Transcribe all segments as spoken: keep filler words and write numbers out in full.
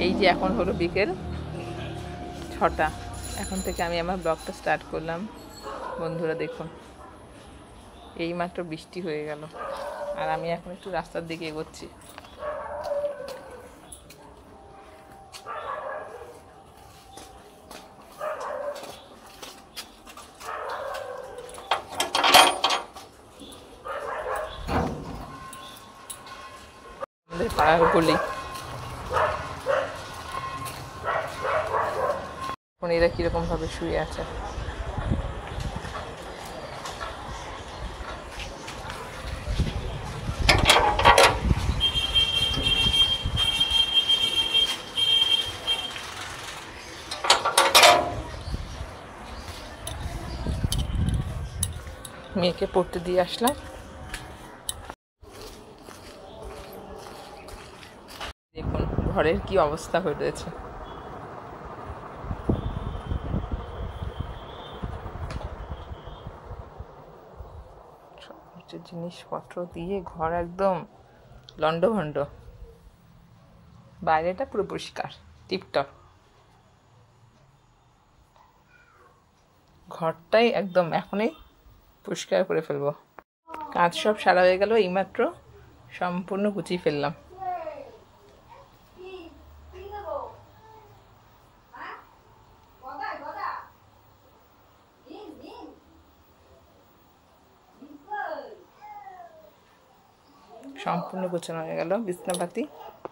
এই যে এখন হলো বিকেল ছটা, এখন থেকে আমি আমার ব্লগটা স্টার্ট করলাম। বন্ধুরা দেখুন, এইমাত্র বৃষ্টি হয়ে গেল আর আমি এখন একটু রাস্তার দিকে এগোচ্ছি। আমাদের পাড়ার গলি, এখন এরা কিরকম ভাবে শুয়ে আছে। মেয়েকে পড়তে দিয়ে আসলাম। দেখুন ঘরের কি অবস্থা হয়ে রয়েছে। জিনিসপত্র দিয়ে ঘর একদম লন্ডভন্ড, বাইরেটা পুরো পরিষ্কার টিপটপ, ঘরটাই একদম এখনই পরিষ্কার করে ফেলবো। কাজ সব সারা হয়ে গেল, এইমাত্র সম্পূর্ণ গুছিয়ে ফেললাম। সম্পূর্ণ গোছানো হয়ে গেল বিছনাপাতি।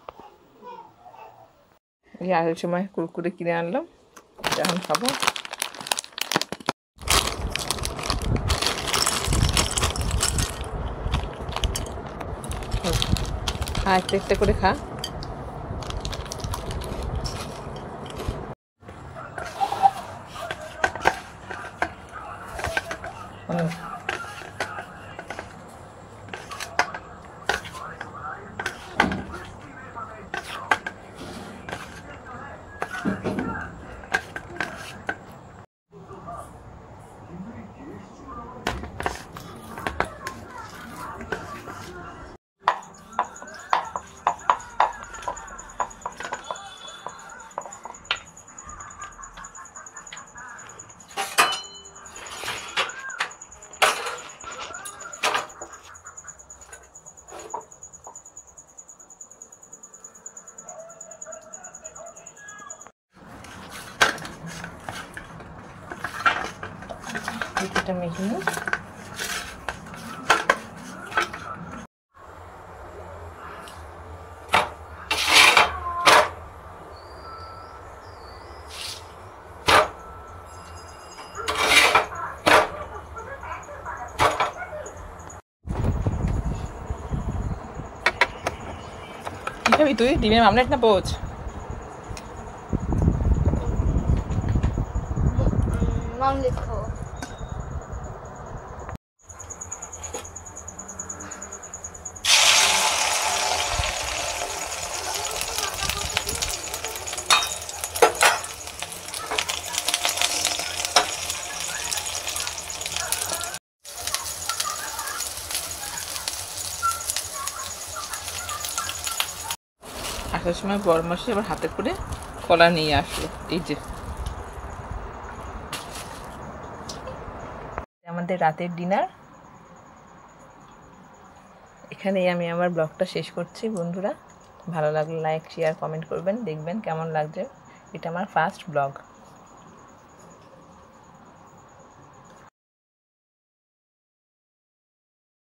এই আগের সময় কুরকুরে কিনে আনলাম, এখন খাবো। খা, একটা একটা করে খা। এটা মেখে নিই। কি খাবি তুই? ডিমের আমলেট না পোচ? আমলেট খাবো। আসার সময় বড় মাসি আবার হাতে করে কলা নিয়ে আসলো। এই যে আমাদের রাতের ডিনার। এখানেই আমি আমার ব্লগটা শেষ করছি। বন্ধুরা ভালো লাগলে লাইক শেয়ার কমেন্ট করবেন, দেখবেন কেমন লাগছে। এটা আমার ফার্স্ট ব্লগ।